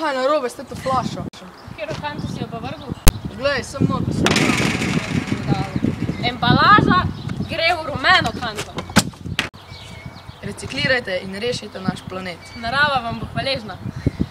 Kaj narobe ste to flašo? Katero kanto si jo pa vrgel? Glej, sem noto se pravi. Embalaža gre v rumeno kanto. Reciklirajte in rešite naš planet. Narava vam bo hvaležna.